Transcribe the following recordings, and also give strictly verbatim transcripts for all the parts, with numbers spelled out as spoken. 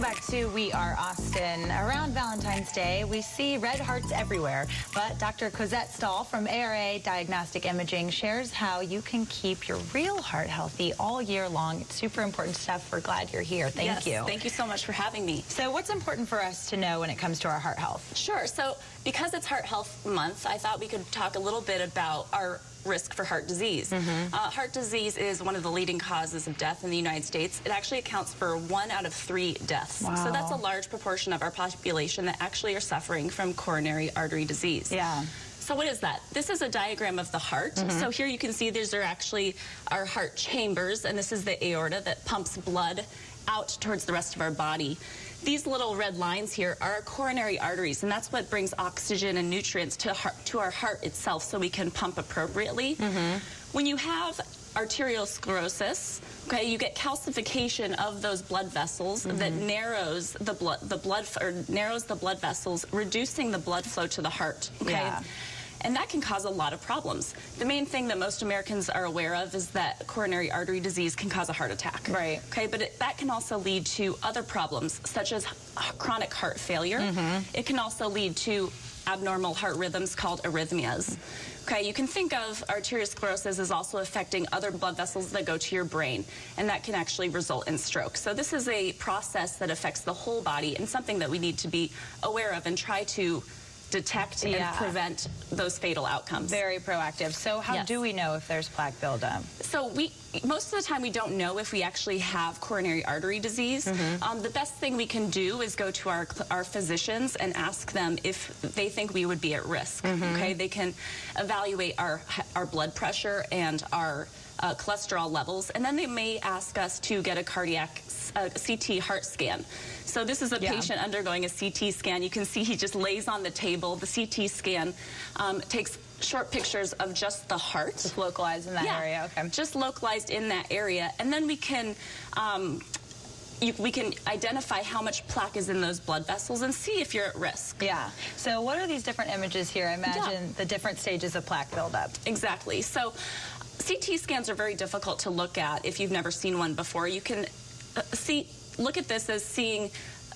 back to We Are Austin. Around Valentine's Day, we see red hearts everywhere. But Doctor Cosette Stahl from A R A Diagnostic Imaging shares how you can keep your real heart healthy all year long. It's super important stuff. We're glad you're here. Thank yes, you. Thank you so much for having me. So what's important for us to know when it comes to our heart health? Sure. So because it's Heart Health Month, I thought we could talk a little bit about our risk for heart disease. Mm-hmm. uh, heart disease is one of the leading causes of death in the United States. It actually accounts for one out of three deaths. Wow. So that's a large proportion of our population that actually are suffering from coronary artery disease. Yeah. So what is that? This is a diagram of the heart. Mm-hmm. So here you can see these are actually our heart chambers, and this is the aorta that pumps blood out towards the rest of our body. These little red lines here are our coronary arteries, and that's what brings oxygen and nutrients to, heart, to our heart itself so we can pump appropriately. Mm-hmm. When you have arteriosclerosis, okay, you get calcification of those blood vessels mm-hmm. that narrows the blood, the blood, or narrows the blood vessels, reducing the blood flow to the heart. Okay. Yeah. And that can cause a lot of problems. The main thing that most Americans are aware of is that coronary artery disease can cause a heart attack. Right. Okay, but it, that can also lead to other problems, such as chronic heart failure. Mm-hmm. It can also lead to abnormal heart rhythms called arrhythmias. Okay, you can think of arteriosclerosis as also affecting other blood vessels that go to your brain, and that can actually result in stroke. So this is a process that affects the whole body and something that we need to be aware of and try to detect and yeah. prevent those fatal outcomes. Very proactive. So how yes. do we know if there's plaque buildup? So we, most of the time we don't know if we actually have coronary artery disease. Mm-hmm. um, the best thing we can do is go to our, our physicians and ask them if they think we would be at risk. Mm-hmm. Okay, they can evaluate our, our blood pressure and our Uh, cholesterol levels, and then they may ask us to get a cardiac uh, C T heart scan. So this is a yeah. patient undergoing a C T scan. You can see he just lays on the table. The C T scan um, takes short pictures of just the heart. Just localized in that yeah, area, okay. Just localized in that area, and then we can um, You, we can identify how much plaque is in those blood vessels and see if you're at risk. Yeah. So what are these different images here? I imagine yeah. the different stages of plaque buildup. Exactly. So C T scans are very difficult to look at if you've never seen one before. You can uh, see, look at this as seeing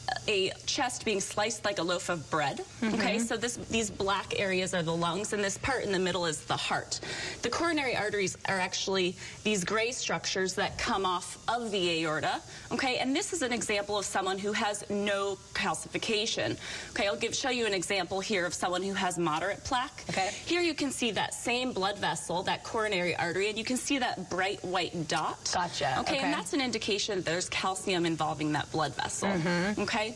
a chest being sliced like a loaf of bread. Mm-hmm. Okay, so this, these black areas are the lungs, and this part in the middle is the heart. The coronary arteries are actually these gray structures that come off of the aorta. Okay, and this is an example of someone who has no calcification. Okay, I'll give show you an example here of someone who has moderate plaque. Okay, here you can see that same blood vessel, that coronary artery, and you can see that bright white dot. Gotcha. Okay, okay. And that's an indication that there's calcium involving that blood vessel. Mm-hmm. Okay. Okay.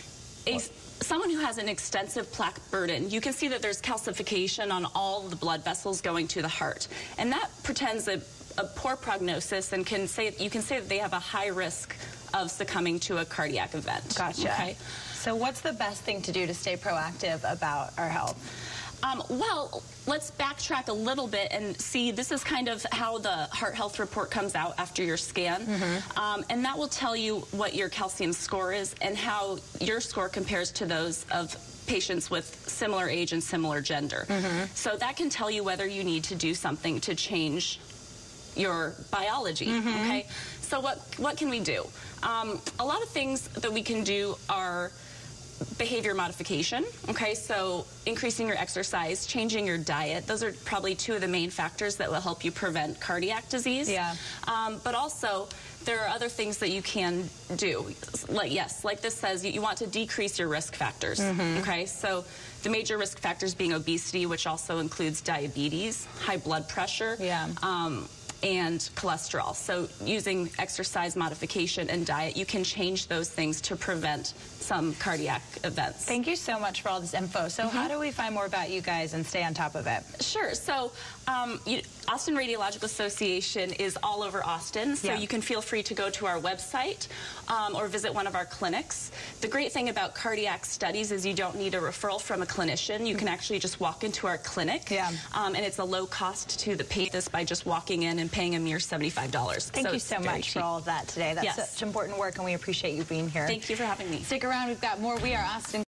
A, someone who has an extensive plaque burden, you can see that there's calcification on all the blood vessels going to the heart. And that portends a, a poor prognosis and can say, you can say that they have a high risk of succumbing to a cardiac event. Gotcha. Okay. So what's the best thing to do to stay proactive about our health? Um, well, let's backtrack a little bit and see, this is kind of how the heart health report comes out after your scan. Mm-hmm. um, and that will tell you what your calcium score is and how your score compares to those of patients with similar age and similar gender. Mm-hmm. So that can tell you whether you need to do something to change your biology. Mm-hmm. Okay. So what, what can we do? Um, a lot of things that we can do are behavior modification, okay, so increasing your exercise, changing your diet. Those are probably two of the main factors that will help you prevent cardiac disease. Yeah. Um, but also, there are other things that you can do. Like, yes, like this says, you, you want to decrease your risk factors, mm-hmm. okay? So the major risk factors being obesity, which also includes diabetes, high blood pressure, yeah. um, and cholesterol. So using exercise modification and diet, you can change those things to prevent some cardiac events. Thank you so much for all this info. So mm-hmm. how do we find more about you guys and stay on top of it? Sure. So um, you, Austin Radiological Association is all over Austin, so yeah. you can feel free to go to our website um, or visit one of our clinics. The great thing about cardiac studies is you don't need a referral from a clinician. You can actually just walk into our clinic, yeah. um, and it's a low cost to the patient by just walking in and paying a mere seventy-five dollars. Thank so you so much cheap. for all of that today. That's yes. such important work, and we appreciate you being here. Thank you for having me. Stick around. We've got more We Are Austin.